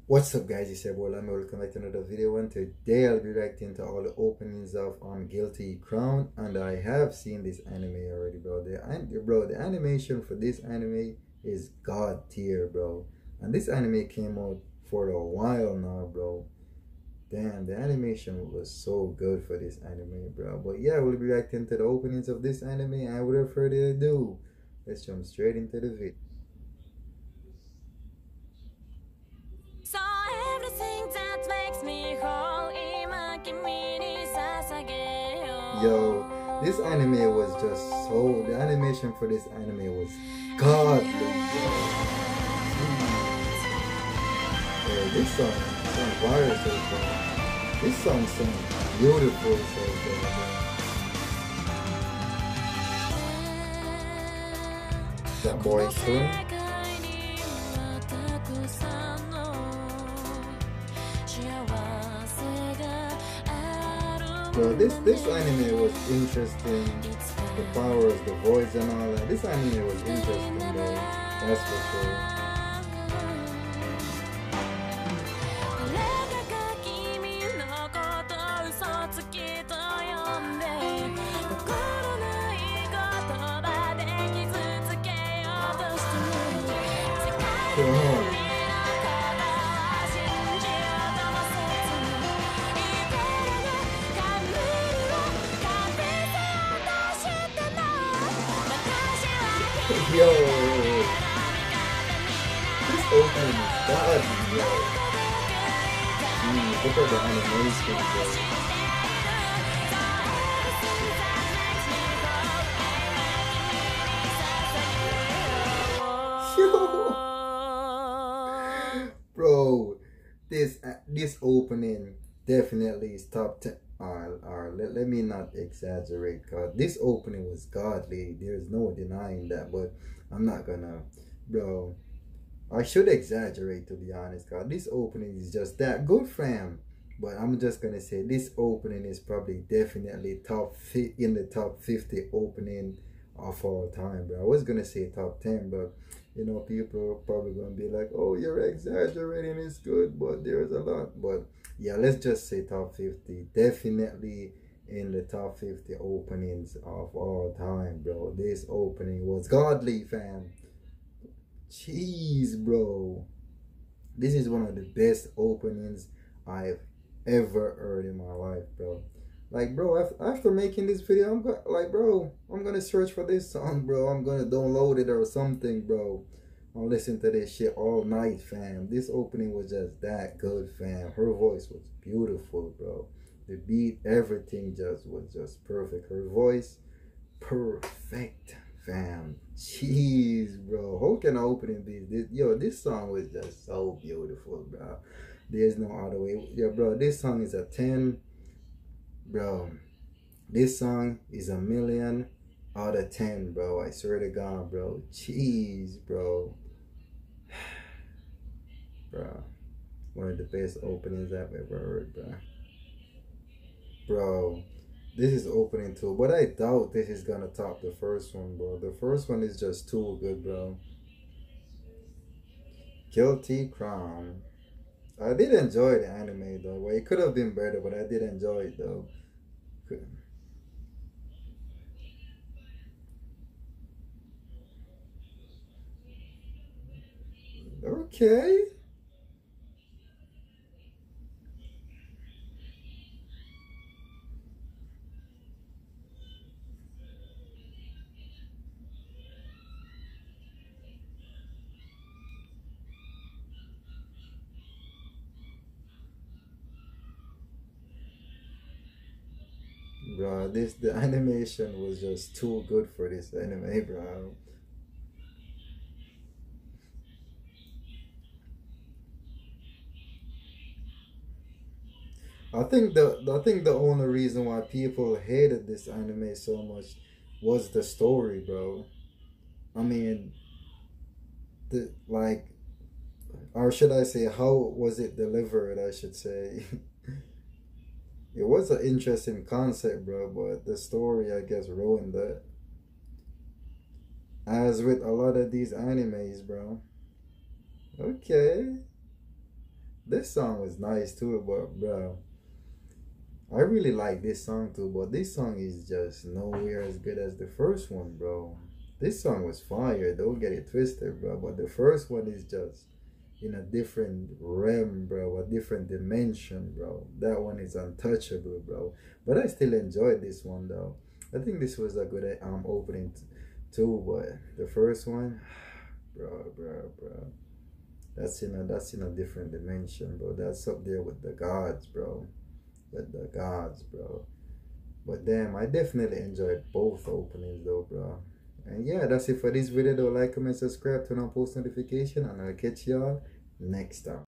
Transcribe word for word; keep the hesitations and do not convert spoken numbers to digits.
What's up guys, it's your boy Lami. Welcome back to another video, and today I'll be reacting to all the openings of um, Guilty Crown, and I have seen this anime already, bro. The, bro, the animation for this anime is god tier, bro. And this anime came out for a while now, bro. Damn, the animation was so good for this anime, bro. But yeah, we'll be reacting to the openings of this anime, and without further ado, let's jump straight into the video. So everything that makes me whole, 今君に捧げよう Yo, this anime was just so, the animation for this anime was godly, bro. Yeah, this song, song fire so far. This song sounds beautiful so far, bro. That boy Shun. Bro, this this anime was interesting. The powers, the voice, and all that. This anime was interesting, though. That's for sure. Bro. Yo, this opening is god, yo. Jeez, look at the animation, bro. Yo, bro, this uh, this opening definitely is top ten. Or, or let, let me not exaggerate, because this opening was godly. There's no denying that, but I'm not gonna, bro. I should exaggerate, to be honest, because this opening is just that good, fam. But I'm just gonna say this opening is probably definitely top fit in the top fifty opening of all time, bro. I was gonna say top ten, but you know, people are probably gonna be like, "Oh, you're exaggerating. It's good, but there's a lot." But yeah, let's just say top fifty. Definitely in the top fifty openings of all time, bro. This opening was godly, fam. Jeez, bro. This is one of the best openings I've ever heard in my life, bro. Like, bro, after making this video, I'm go like, bro, I'm gonna search for this song, bro. I'm gonna download it or something, bro. I'll listen to this shit all night, fam. This opening was just that good, fam. Her voice was beautiful, bro. The beat, everything just was just perfect. Her voice, perfect, fam. Jeez, bro. How can I open this? this? Yo, this song was just so beautiful, bro. There's no other way. Yeah, bro, this song is a ten. Bro, this song is a million out of ten, bro. I swear to God, bro. Jeez, bro. Bro, one of the best openings I've ever heard, bro. Bro, this is opening too, but I doubt this is gonna top the first one, bro. The first one is just too good, bro. Guilty Crown. I did enjoy the anime though. Well, it could have been better, but I did enjoy it though. Okay. Bro, this the animation was just too good for this anime, bro. I think the I think the only reason why people hated this anime so much was the story, bro. I mean, the like, or should I say, how was it delivered? I should say. It was an interesting concept, bro, but the story, I guess, ruined that. As with a lot of these animes, bro. Okay. This song was nice too, but bro, I really like this song too. But this song is just nowhere as good as the first one, bro. This song was fire. Don't get it twisted, bro. But the first one is just in a different realm, bro, a different dimension, bro. That one is untouchable, bro. But I still enjoyed this one though. I think this was a good um opening t- too, but the first one, bro, bro, bro. That's in a that's in a different dimension, bro. That's up there with the gods, bro. With the gods, bro. But damn, I definitely enjoyed both openings though, bro. And yeah, that's it for this video though. Like, comment, subscribe, turn on post notification, and I'll catch y'all next time.